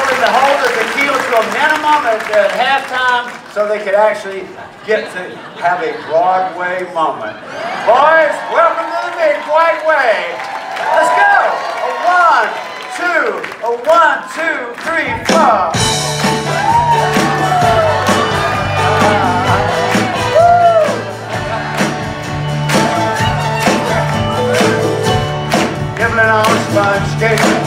told him to hold the tequila to a minimum at halftime so they could actually get to have a Broadway moment. Boys, welcome to the big white way. Let's go. A 1, 2, 3, 4. Nibbling on sponge skating,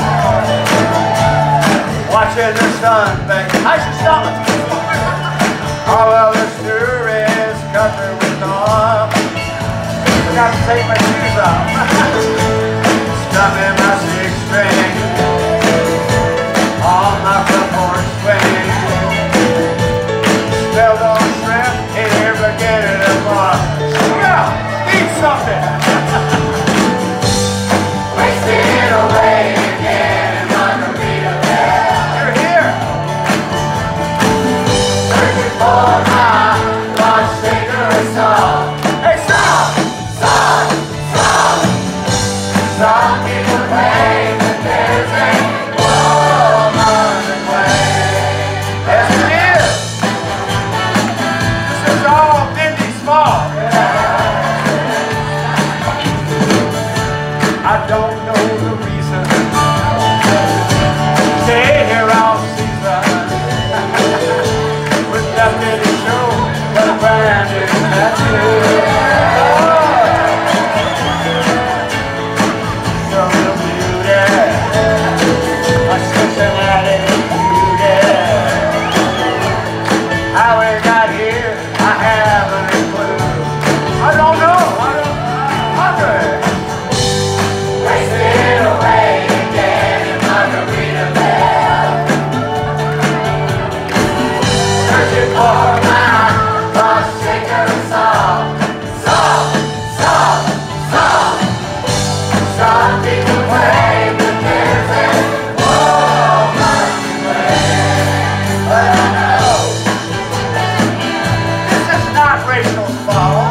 watching the sun bake. How's your stomach? Oh well, the stew is covered with oil. Forgot to take my shoes off. Strumming my 6-string on my footboard swing. Spelled on shrimp, ain't ever get it apart. Yeah, eat something. Wasting away again in Margaritaville. You're here. Searching for my lost sacred soul. Hey, stop! Stop! Stop! Some people claim that there's a woman's way. Yes, it is. This is all Mindy's fault. I don't know the reason. Stay here all season. With nothing to show but a brand new tattoo. So real beauty, a Cincinnati beauty. How we got here, I haven't a clue. I don't know. Wasted away again in Margaritaville. Searching for my lost sacred soul. Soul, soul, soul. Some people claim that there's a woman's way. But I know this is not Rachel's fault.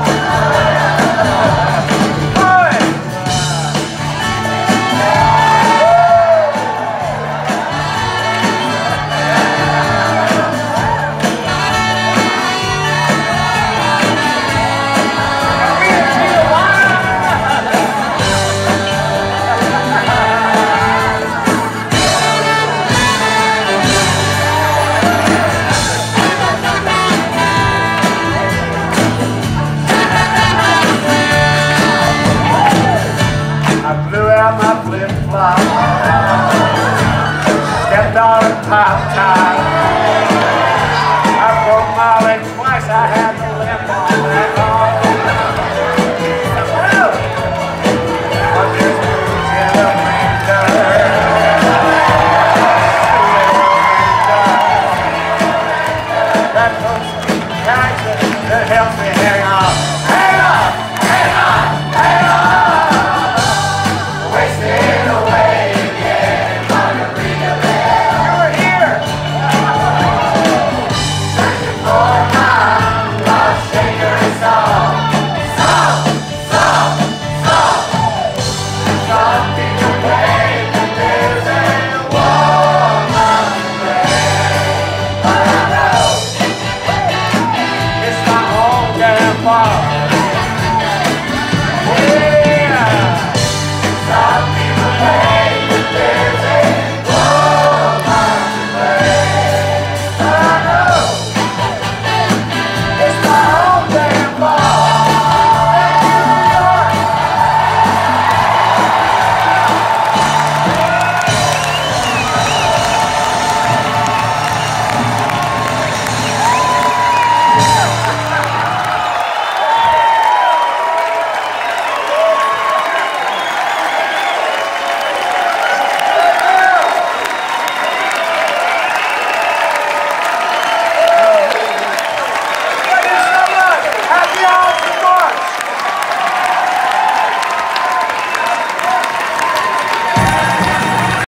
My flip-flop, stepped on a pop top. I broke my leg twice, I had